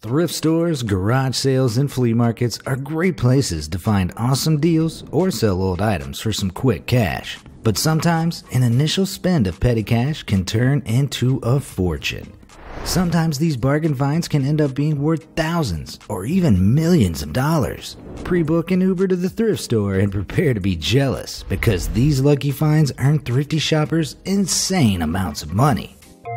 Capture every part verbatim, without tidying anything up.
Thrift stores, garage sales, and flea markets are great places to find awesome deals or sell old items for some quick cash. But sometimes, an initial spend of petty cash can turn into a fortune. Sometimes these bargain finds can end up being worth thousands or even millions of dollars. Pre-book an Uber to the thrift store and prepare to be jealous because these lucky finds earn thrifty shoppers insane amounts of money.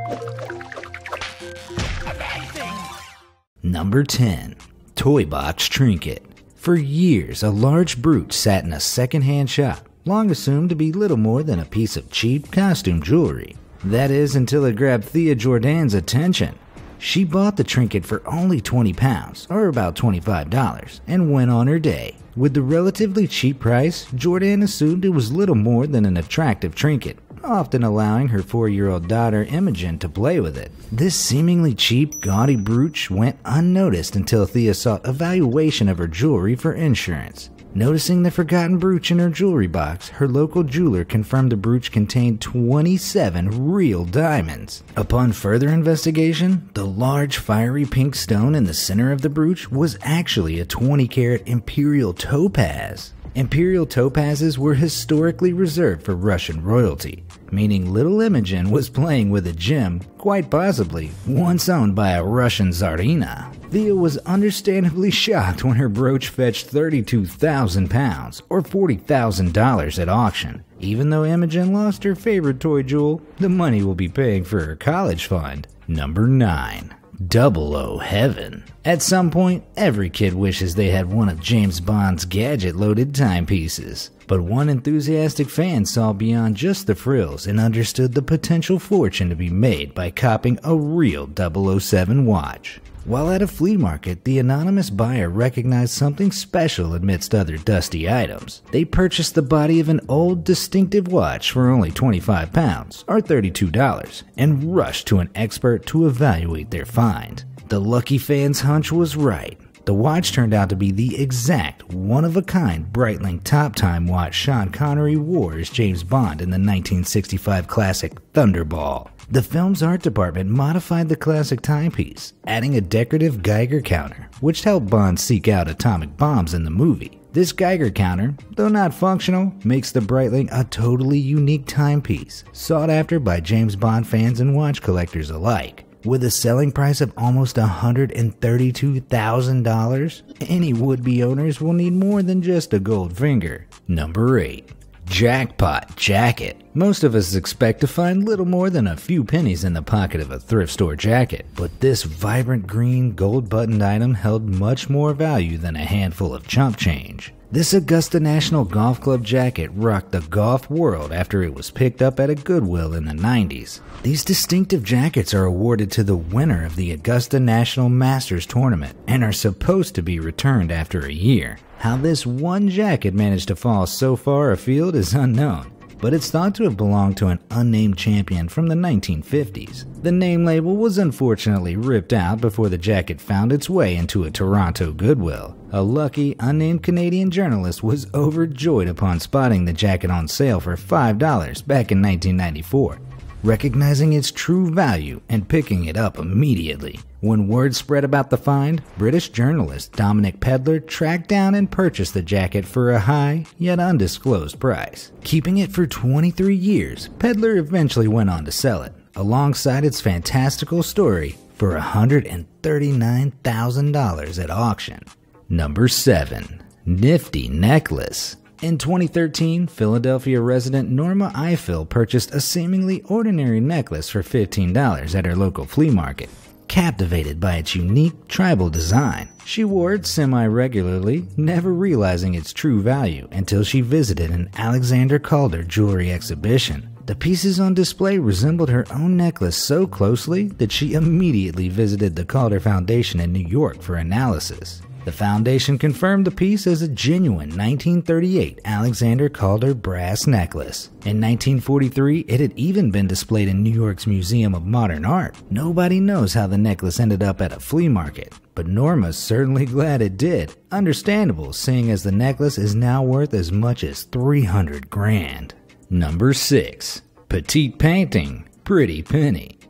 Number ten. Toy Box Trinket. For years, a large brooch sat in a second-hand shop, long assumed to be little more than a piece of cheap costume jewelry. That is, until it grabbed Thea Jordan's attention. She bought the trinket for only twenty pounds, or about twenty-five dollars, and went on her day. With the relatively cheap price, Jordan assumed it was little more than an attractive trinket, often allowing her four-year-old daughter Imogen to play with it. This seemingly cheap, gaudy brooch went unnoticed until Thea sought a valuation of her jewelry for insurance. Noticing the forgotten brooch in her jewelry box, her local jeweler confirmed the brooch contained twenty-seven real diamonds. Upon further investigation, the large fiery pink stone in the center of the brooch was actually a twenty karat imperial topaz. Imperial topazes were historically reserved for Russian royalty, meaning little Imogen was playing with a gem, quite possibly once owned by a Russian Tsarina. Thea was understandably shocked when her brooch fetched thirty-two thousand pounds, or forty thousand dollars at auction. Even though Imogen lost her favorite toy jewel, the money will be paying for her college fund. Number nine. Double O Heaven. At some point, every kid wishes they had one of James Bond's gadget-loaded timepieces. But one enthusiastic fan saw beyond just the frills and understood the potential fortune to be made by copping a real double oh seven watch. While at a flea market, the anonymous buyer recognized something special amidst other dusty items. They purchased the body of an old, distinctive watch for only twenty-five pounds, or thirty-two dollars, and rushed to an expert to evaluate their find. The lucky fan's hunch was right. The watch turned out to be the exact, one-of-a-kind Breitling Top Time watch Sean Connery wore as James Bond in the nineteen sixty-five classic Thunderball. The film's art department modified the classic timepiece, adding a decorative Geiger counter, which helped Bond seek out atomic bombs in the movie. This Geiger counter, though not functional, makes the Breitling a totally unique timepiece, sought after by James Bond fans and watch collectors alike. With a selling price of almost one hundred thirty-two thousand dollars, any would-be owners will need more than just a gold finger. Number eight. Jackpot Jacket. Most of us expect to find little more than a few pennies in the pocket of a thrift store jacket, but this vibrant green gold-buttoned item held much more value than a handful of chump change. This Augusta National Golf Club jacket rocked the golf world after it was picked up at a Goodwill in the nineties. These distinctive jackets are awarded to the winner of the Augusta National Masters Tournament and are supposed to be returned after a year. How this one jacket managed to fall so far afield is unknown, but it's thought to have belonged to an unnamed champion from the nineteen fifties. The name label was unfortunately ripped out before the jacket found its way into a Toronto Goodwill. A lucky, unnamed Canadian journalist was overjoyed upon spotting the jacket on sale for five dollars back in nineteen ninety-four, recognizing its true value and picking it up immediately. When word spread about the find, British journalist Dominic Pedler tracked down and purchased the jacket for a high, yet undisclosed price. Keeping it for twenty-three years, Pedler eventually went on to sell it, alongside its fantastical story, for one hundred thirty-nine thousand dollars at auction. Number seven. Nifty Necklace. In twenty thirteen, Philadelphia resident Norma Eiffel purchased a seemingly ordinary necklace for fifteen dollars at her local flea market. Captivated by its unique tribal design, she wore it semi-regularly, never realizing its true value until she visited an Alexander Calder jewelry exhibition. The pieces on display resembled her own necklace so closely that she immediately visited the Calder Foundation in New York for analysis. The foundation confirmed the piece as a genuine nineteen thirty-eight Alexander Calder brass necklace. In nineteen forty-three, it had even been displayed in New York's Museum of Modern Art. Nobody knows how the necklace ended up at a flea market, but Norma's certainly glad it did. Understandable, seeing as the necklace is now worth as much as three hundred grand. Number six. Petite Painting. Pretty Penny.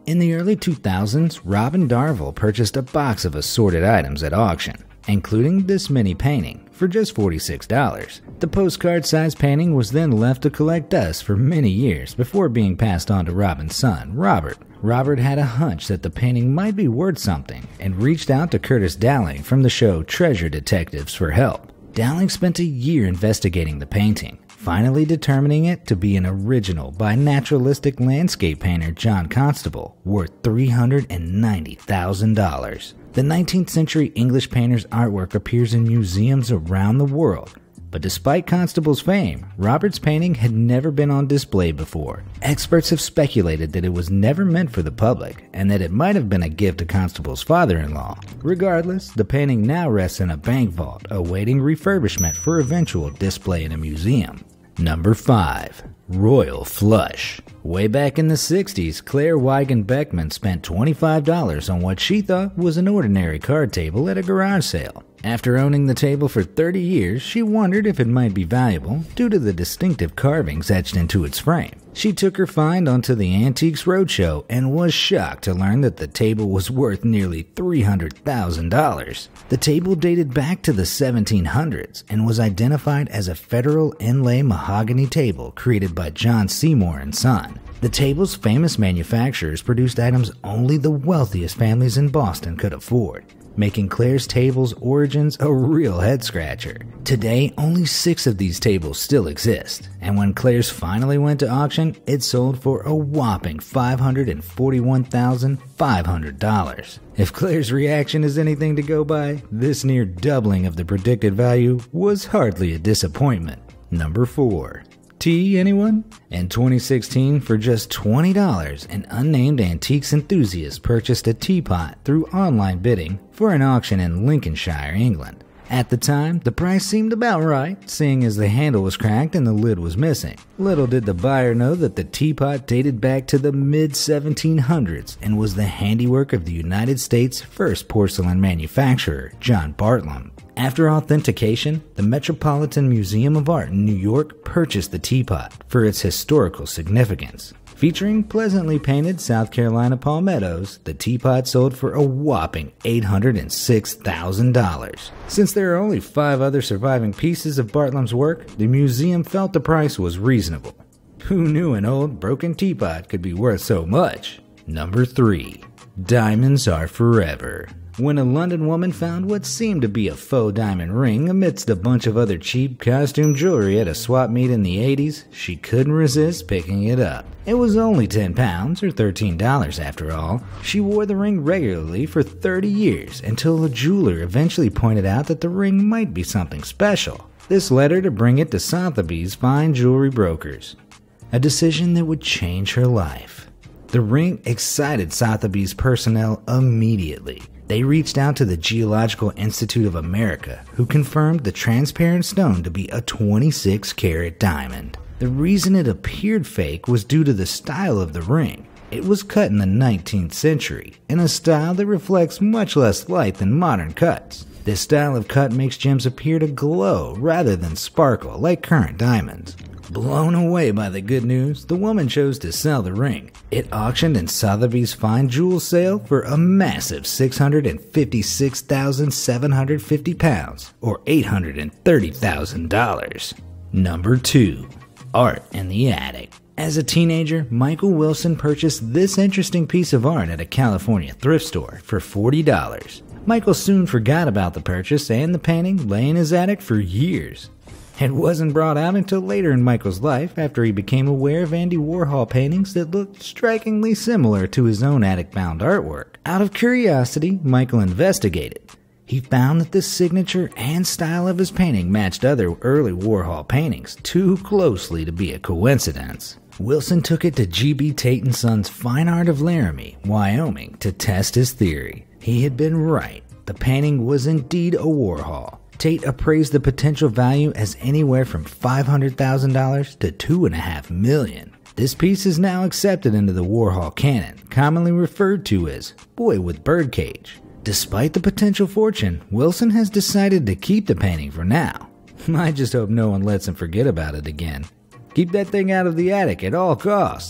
In the early two thousands, Robin Darville purchased a box of assorted items at auction, including this mini painting, for just forty-six dollars. The postcard-sized painting was then left to collect dust for many years before being passed on to Robin's son, Robert. Robert had a hunch that the painting might be worth something and reached out to Curtis Dowling from the show Treasure Detectives for help. Dowling spent a year investigating the painting, finally determining it to be an original by naturalistic landscape painter John Constable, worth three hundred ninety thousand dollars. The nineteenth century English painter's artwork appears in museums around the world, but despite Constable's fame, Robert's painting had never been on display before. Experts have speculated that it was never meant for the public, and that it might have been a gift to Constable's father-in-law. Regardless, the painting now rests in a bank vault, awaiting refurbishment for eventual display in a museum. Number five. Royal Flush. Way back in the sixties, Claire Wigan Beckman spent twenty-five dollars on what she thought was an ordinary card table at a garage sale. After owning the table for thirty years, she wondered if it might be valuable due to the distinctive carvings etched into its frame. She took her find onto the Antiques Roadshow and was shocked to learn that the table was worth nearly three hundred thousand dollars. The table dated back to the seventeen hundreds and was identified as a Federal inlay mahogany table created by John Seymour and Son. The table's famous manufacturers produced items only the wealthiest families in Boston could afford, making Claire's table's origins a real head-scratcher. Today, only six of these tables still exist, and when Claire's finally went to auction, it sold for a whopping five hundred forty-one thousand five hundred dollars. If Claire's reaction is anything to go by, this near doubling of the predicted value was hardly a disappointment. Number four. Tea, anyone? In twenty sixteen, for just twenty dollars, an unnamed antiques enthusiast purchased a teapot through online bidding for an auction in Lincolnshire, England. At the time, the price seemed about right, seeing as the handle was cracked and the lid was missing. Little did the buyer know that the teapot dated back to the mid seventeen hundreds and was the handiwork of the United States' first porcelain manufacturer, John Bartlam. After authentication, the Metropolitan Museum of Art in New York purchased the teapot for its historical significance. Featuring pleasantly painted South Carolina palmettos, the teapot sold for a whopping eight hundred six thousand dollars. Since there are only five other surviving pieces of Bartlam's work, the museum felt the price was reasonable. Who knew an old broken teapot could be worth so much? Number three. Diamonds are forever. When a London woman found what seemed to be a faux diamond ring amidst a bunch of other cheap costume jewelry at a swap meet in the eighties, she couldn't resist picking it up. It was only ten pounds or thirteen dollars after all. She wore the ring regularly for thirty years until a jeweler eventually pointed out that the ring might be something special. This led her to bring it to Sotheby's fine jewelry brokers, a decision that would change her life. The ring excited Sotheby's personnel immediately. They reached out to the Geological Institute of America, who confirmed the transparent stone to be a twenty-six karat diamond. The reason it appeared fake was due to the style of the ring. It was cut in the nineteenth century, in a style that reflects much less light than modern cuts. This style of cut makes gems appear to glow rather than sparkle like current diamonds. Blown away by the good news, the woman chose to sell the ring. It auctioned in Sotheby's fine jewel sale for a massive six hundred fifty-six thousand seven hundred fifty pounds, or eight hundred thirty thousand dollars. Number two. Art in the attic. As a teenager, Michael Wilson purchased this interesting piece of art at a California thrift store for forty dollars. Michael soon forgot about the purchase, and the painting lay in his attic for years. It wasn't brought out until later in Michael's life, after he became aware of Andy Warhol paintings that looked strikingly similar to his own attic-bound artwork. Out of curiosity, Michael investigated. He found that the signature and style of his painting matched other early Warhol paintings too closely to be a coincidence. Wilson took it to G B Tate and Sons Fine Art of Laramie, Wyoming, to test his theory. He had been right. The painting was indeed a Warhol. Tate appraised the potential value as anywhere from five hundred thousand dollars to two point five million dollars. This piece is now accepted into the Warhol canon, commonly referred to as Boy with Birdcage. Despite the potential fortune, Wilson has decided to keep the painting for now. I just hope no one lets him forget about it again. Keep that thing out of the attic at all costs.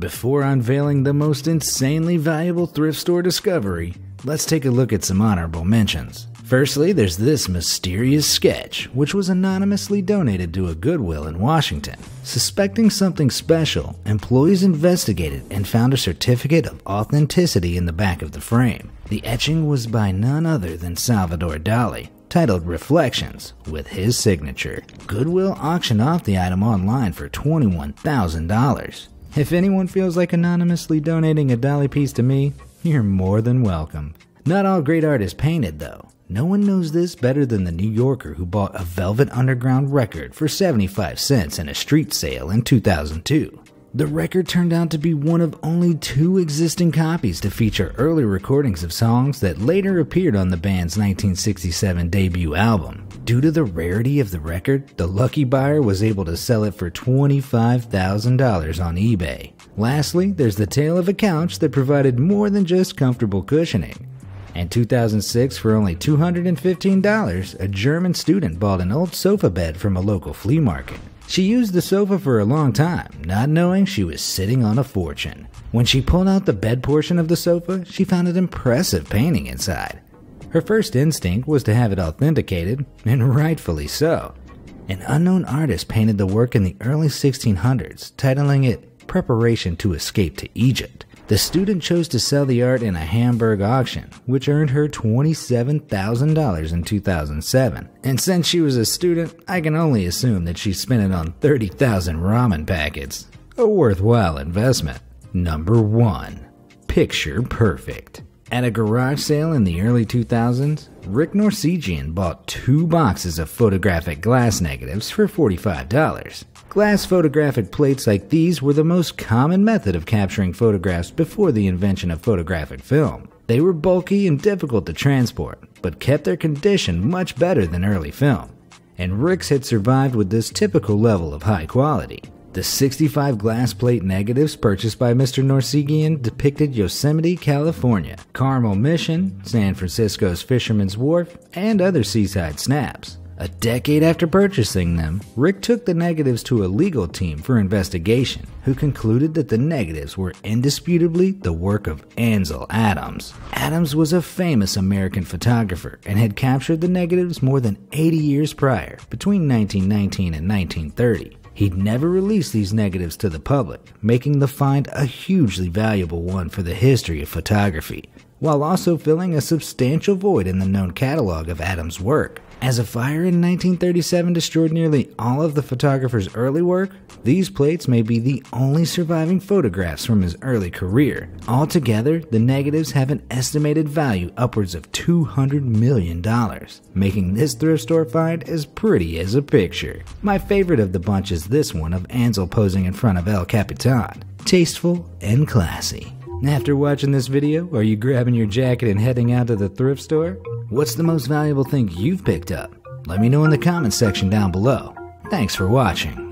Before unveiling the most insanely valuable thrift store discovery, let's take a look at some honorable mentions. Firstly, there's this mysterious sketch, which was anonymously donated to a Goodwill in Washington. Suspecting something special, employees investigated and found a certificate of authenticity in the back of the frame. The etching was by none other than Salvador Dali, titled Reflections, with his signature. Goodwill auctioned off the item online for twenty-one thousand dollars. If anyone feels like anonymously donating a Dali piece to me, you're more than welcome. Not all great art is painted, though. No one knows this better than the New Yorker who bought a Velvet Underground record for seventy-five cents in a street sale in two thousand two. The record turned out to be one of only two existing copies to feature early recordings of songs that later appeared on the band's nineteen sixty-seven debut album. Due to the rarity of the record, the lucky buyer was able to sell it for twenty-five thousand dollars on eBay. Lastly, there's the tale of a couch that provided more than just comfortable cushioning. In two thousand six, for only two hundred fifteen dollars, a German student bought an old sofa bed from a local flea market. She used the sofa for a long time, not knowing she was sitting on a fortune. When she pulled out the bed portion of the sofa, she found an impressive painting inside. Her first instinct was to have it authenticated, and rightfully so. An unknown artist painted the work in the early sixteen hundreds, titling it Preparation to Escape to Egypt. The student chose to sell the art in a Hamburg auction, which earned her twenty-seven thousand dollars in two thousand seven. And since she was a student, I can only assume that she spent it on thirty thousand ramen packets. A worthwhile investment. Number one. Picture Perfect. At a garage sale in the early two thousands, Rick Norsegian bought two boxes of photographic glass negatives for forty-five dollars. Glass photographic plates like these were the most common method of capturing photographs before the invention of photographic film. They were bulky and difficult to transport, but kept their condition much better than early film. And Rick's had survived with this typical level of high quality. The sixty-five glass plate negatives purchased by Mister Norsegian depicted Yosemite, California, Carmel Mission, San Francisco's Fisherman's Wharf, and other seaside snaps. A decade after purchasing them, Rick took the negatives to a legal team for investigation, who concluded that the negatives were indisputably the work of Ansel Adams. Adams was a famous American photographer and had captured the negatives more than eighty years prior, between nineteen nineteen and nineteen thirty. He'd never released these negatives to the public, making the find a hugely valuable one for the history of photography, while also filling a substantial void in the known catalog of Adams' work. As a fire in nineteen thirty-seven destroyed nearly all of the photographer's early work, these plates may be the only surviving photographs from his early career. Altogether, the negatives have an estimated value upwards of two hundred million dollars, making this thrift store find as pretty as a picture. My favorite of the bunch is this one of Ansel posing in front of El Capitan. Tasteful and classy. After watching this video, are you grabbing your jacket and heading out to the thrift store? What's the most valuable thing you've picked up? Let me know in the comments section down below. Thanks for watching.